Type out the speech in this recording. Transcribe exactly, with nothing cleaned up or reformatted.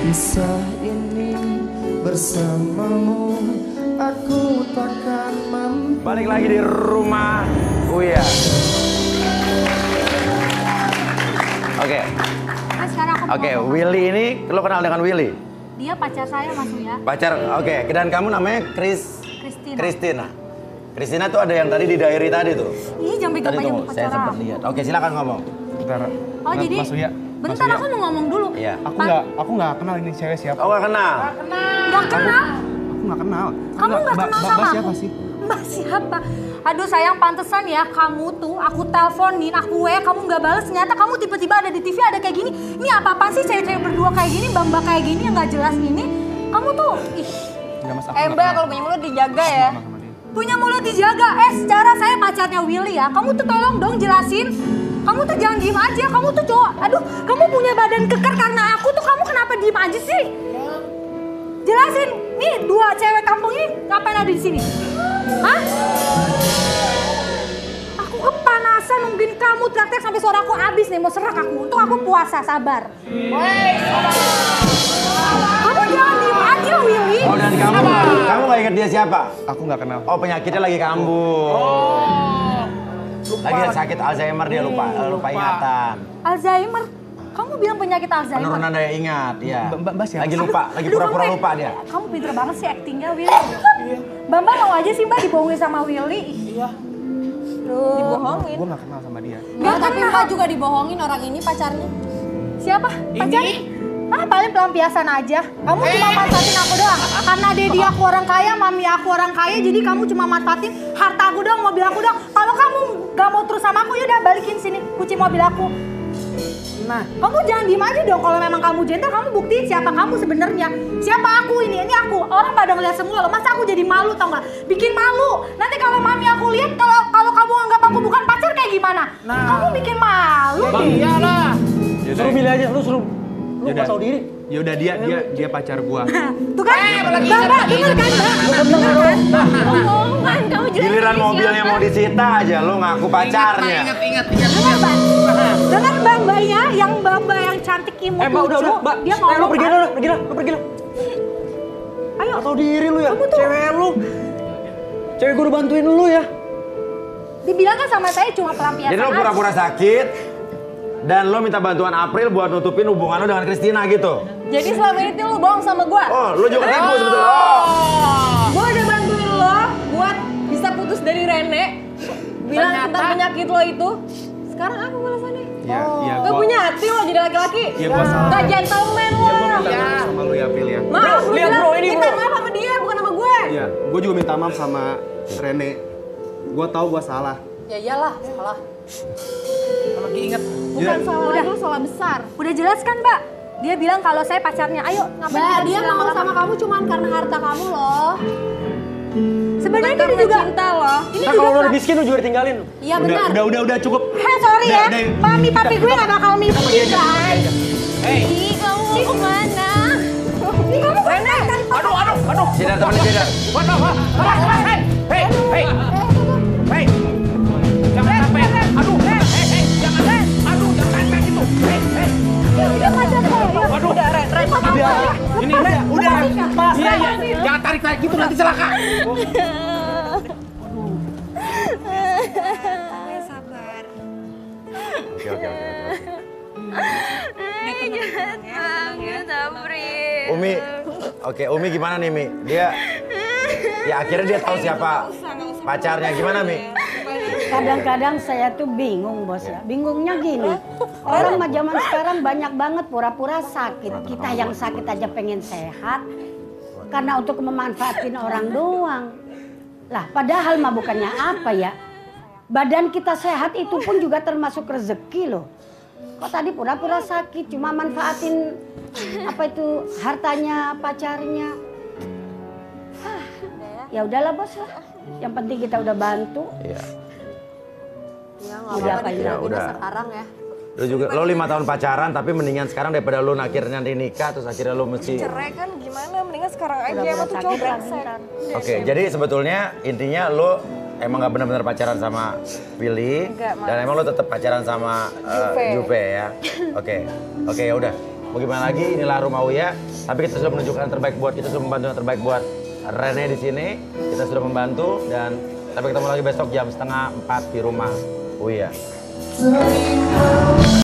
kisah ini bersamamu, aku takkan mampu. Balik lagi di rumah Uya. Oke. Oke, Willy ini, lo kenal dengan Willy? Dia pacar saya, Mas Uya. Pacar, oke. Dan kamu namanya Chris? Christina. Christina. Christina tuh ada yang tadi di diary tadi tuh. Ih, jangan pegang baju pacaran. Saya sempat lihat. Oke, silakan ngomong. Bentar. Oh, jadi Mas Uya. bentar, aku mau ngomong dulu. Iya. Aku nggak, aku nggak kenal ini cewek siapa. Oh, nggak kenal? Nggak kenal? Aku nggak kenal. Kamu nggak kenal sama Mbak aku? siapa sih? Mbak siapa? Aduh sayang, pantesan ya kamu tuh, aku teleponin, aku W, kamu nggak balas, ternyata kamu tiba-tiba ada di T V ada kayak gini. Ini apa-apaan sih cewek-cewek berdua kayak gini, mbak-mbak kayak gini yang nggak jelas ini? Kamu tuh, ih. Nggak, Mas, aku Eh nggak Mbak, kenal. kalau punya mulut dijaga ya. Sama dia. Punya mulut dijaga, eh secara saya pacarnya Willy ya, kamu tuh tolong dong jelasin. Kamu tuh jangan diem aja, kamu tuh cowok, aduh kamu punya badan keker karena aku tuh, kamu kenapa diem aja sih? Jelasin, nih dua cewek kampung ini ngapain ada di sini? Hah? Aku kepanasan nungguin kamu teriak-teriak sampai suara aku habis nih, mau serak aku. Untuk aku puasa, sabar. Kamu jangan diem aja, Willy. Oh, dan kamu, kamu nggak ingat dia siapa? Aku nggak kenal. Oh, penyakitnya lagi kambuh. Oh. Lagi sakit Alzheimer, dia lupa, lupa ingatan. Alzheimer? Kamu bilang penyakit Alzheimer? Penurunan daya ingat, ya. Mbak, Mbak siapa? Lagi lupa, lagi Aduh, pura-pura kamu- lupa dia. Kamu pinter banget sih actingnya, Willy. Mbak Mbak mau aja sih Mbak dibohongin sama Willy. Iya. Dibohongin. Gue nggak kenal sama dia. Mbak, tapi Mbak juga dibohongin orang ini pacarnya. Siapa? Pacar? Ah, paling pelampiasan aja. Kamu cuma manfaatin aku doang. Karena daddy aku orang kaya, mami aku orang kaya, jadi kamu cuma manfaatin harta aku doang, mobil aku doang. Kalau kamu gak mau terus sama aku, ya udah balikin sini kunci mobil aku. Nah, kamu jangan diem aja dong. Kalau memang kamu gentle, kamu buktiin siapa kamu sebenarnya. Siapa aku ini? Ini aku. Orang pada ngeliat semua loh. Masa aku jadi malu tau nggak? Bikin malu. Nanti kalau mami aku lihat, kalau kalau kamu anggap aku bukan pacar kayak gimana? Nah. Kamu bikin malu. Bang, iyalah. Suruh milih aja, lu suruh. Lu Yaudah. nggak tahu diri. Ya udah dia, dia, dia pacar gua. Tuh kan? Mbak, Mbak, denger kan Mbak? Denger kan? Bohongan, kamu jelas Giliran ini mobilnya siapa? mau disita aja, lu ngaku pacarnya. Ingat, ingat, ingat. Dengar Mbak? Dengar Mbak Mbaknya, yang Mbak Mbak yang cantik imut Eh, Mbak, udah, udah, Mbak. Dia Eh, lu ngomong pergi kan? lah, pergi lah, lu pergi lah. Ayo. Nggak tahu diri lu ya, Kamu tuh- cewek lu. Cewek gue udah bantuin lu ya. Dibilang kan sama saya cuma pelampiasan Jadi lo aja. pura-pura sakit, dan lo minta bantuan April buat nutupin hubungan lo dengan Christina gitu. Jadi selama ini tuh lu bohong sama gua. Oh, lo juga tipu sebetulnya. Oh. Gua udah bantuin lo buat bisa putus dari Rene. Bilang Ternyata- tentang penyakit lo itu. Sekarang apa balasannya? Iya, iya. Gak gua- punya hati lo jadi laki-laki. Iya, gua salah. Gak gentleman lo. Iya, gua minta maaf sama lu ya, April ya. Maaf, Bro, lu lihat, bilang bro, ini, minta bro. maaf sama dia, bukan sama gue. Iya, gua juga minta maaf sama Rene. Gua tahu gua salah. Ya iyalah, salah. Lagi ingat. Bukan salah Udah. lu, salah besar. Udah jelas kan Mbak? Dia bilang kalau saya pacarnya. Ayo, ngapain Mbak, kita dia disini mau lama-lama? sama kamu cuman karena harta kamu loh. Sebenarnya Bukan dia karena juga cinta loh. Ini Nah, juga kalau lu udah Mbak. miskin lu juga ditinggalin. Iya Udah, benar. udah, udah, udah cukup. Hei, sorry ya. Udah, udah. Mami papi gue gak bakal miskin guys. Hei. Ih, kamu mau kemana? Ini kamu Rene. Aduh, aduh, aduh. Cedar temennya cedar. Waduh, waduh. Hei, hei, hei. Hei. Jangan sampai. Aduh, hei, hei, hei. Jangan, hei. Aduh, jangan sampai gitu. Hei, hei. Dia pacar saya. Waduh, udah, Ren, Ren. Udah, ini udah, udah. Iya, iya. Jangan tarik-tarik gitu nanti celaka. Oke, oke, oke. Umi, oke, Umi gimana nih, Mi? Dia, ya akhirnya dia tahu siapa pacarnya. Gimana, Mi? Kadang-kadang saya tuh bingung bos ya. Bingungnya gini, orang mah zaman sekarang banyak banget pura-pura sakit. Kita yang sakit aja pengen sehat karena untuk memanfaatin orang doang. Lah padahal mah bukannya apa ya. Badan kita sehat itu pun juga termasuk rezeki loh. Kok tadi pura-pura sakit cuma manfaatin apa itu hartanya pacarnya. Hah, ya udahlah bos lah. Yang penting kita udah bantu. Iya. Ya nggak Udah, apa-apa Pak, ya, dilakuin udah. sekarang ya. Lo juga, lo lima tahun pacaran tapi mendingan sekarang daripada lo akhirnya nikah terus akhirnya lo mesti. Cerai kan gimana? Mendingan sekarang aja Pura-pura emang tuh sakit cowok lah brengsek. bentar. Oke, jadi sebetulnya intinya lo emang gak benar-benar pacaran sama Willy Enggak, Mas. dan emang lo tetap pacaran sama uh, Juve. Juve ya. Oke, oke ya udah. Mau gimana lagi? Inilah rumah Uya. Tapi kita sudah menunjukkan yang terbaik buat kita sudah membantu yang terbaik buat Rene di sini. Kita sudah membantu dan sampai ketemu lagi besok jam setengah empat di rumah. Oh iya.